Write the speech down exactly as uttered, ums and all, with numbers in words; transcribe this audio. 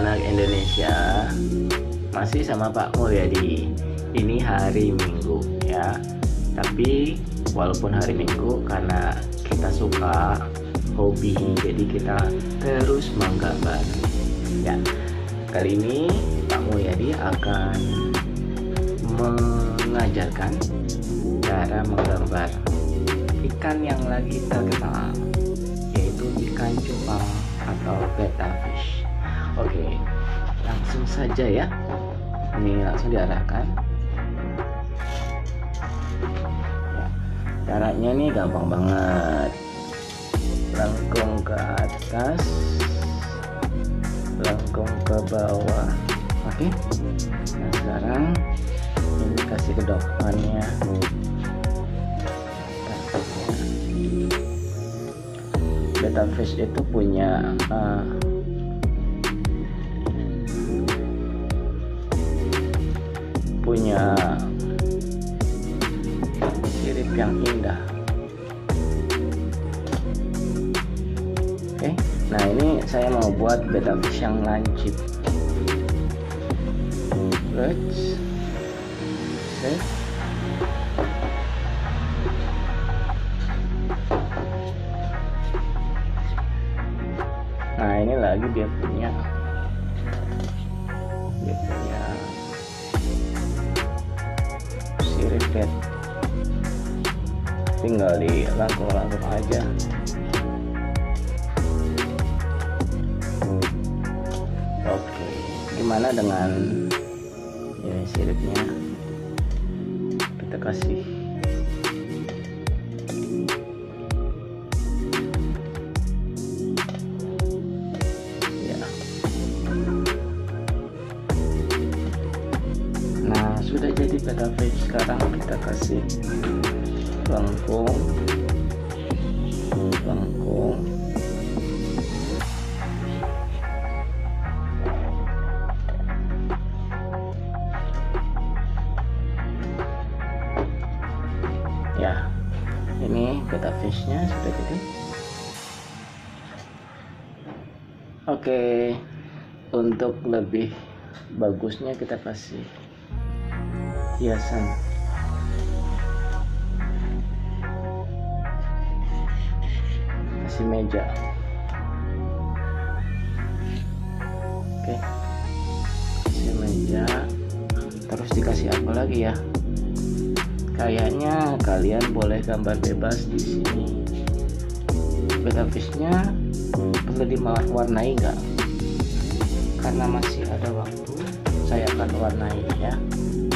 anak Indonesia, masih sama Pak Mulyadi. Ini hari Minggu ya. Tapi walaupun hari Minggu, karena kita suka hobi, jadi kita terus menggambar. Ya, kali ini Pak Mulyadi akan mengajarkan cara menggambar ikan yang lagi terkenal, yaitu ikan cupang atau betta fish. Oke, langsung saja ya. Ini langsung diarahkan. Ya, caranya nih gampang banget. Lengkung ke atas, lengkung ke bawah. Oke. Nah, sekarang ini kasih kedokannya. Betta fish itu punya uh, punya sirip yang indah. Oke, nah ini saya mau buat betta fish yang lancip. Let's set. Nah ini lagi dia punya dia punya sirip pet, tinggal di langkung-langkung aja. Oke, gimana dengan ini siripnya? Kita kasih ya. Nah, sudah jadi betta fish. Sekarang kita kasih lengkung lengkung ya. Ini betta fishnya sudah jadi. Oke, untuk lebih bagusnya kita kasih hiasan. Kasih meja. Oke, kasih meja. Terus dikasih apa lagi ya? Kayaknya kalian boleh gambar bebas di sini. Betta fishnya perlu diwarnai nggak? Karena masih ada waktu, saya akan warnai ya.